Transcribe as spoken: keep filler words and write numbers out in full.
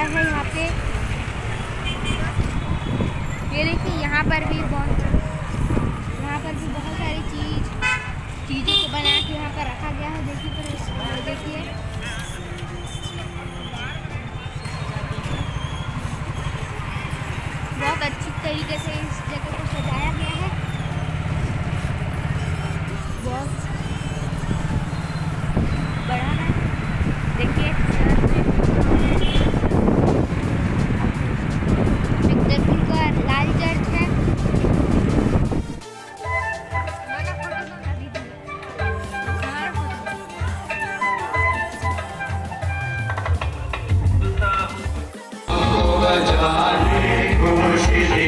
है यहाँ पे। ये देखिए यहाँ पर भी बहुत यहाँ पर भी बहुत सारी चीज चीज़ों को बना के यहाँ पर रखा गया है। देखिए पर देखिए बहुत अच्छी तरीके से इस जगह को सजाया गया है। बहुत बड़ा है। देखिए जगदलपुर का लाल चर्च है। खुशी